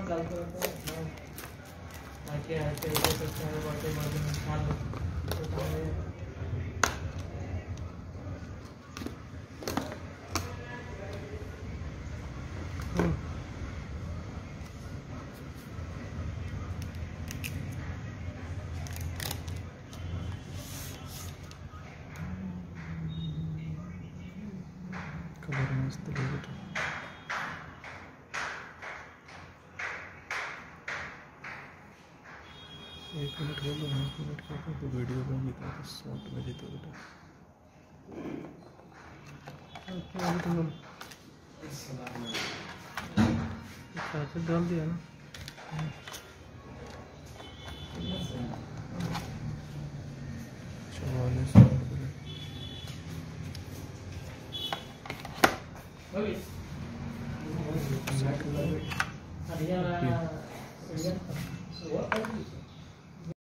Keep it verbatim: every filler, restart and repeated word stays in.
Colour मस्त लग रहा। एक मिनट हो गया, एक मिनट का तो वीडियो बन गया था शॉर्ट में जीतो बेटा। चार्जर डाल दिया ना। चौवालीस हरियाणा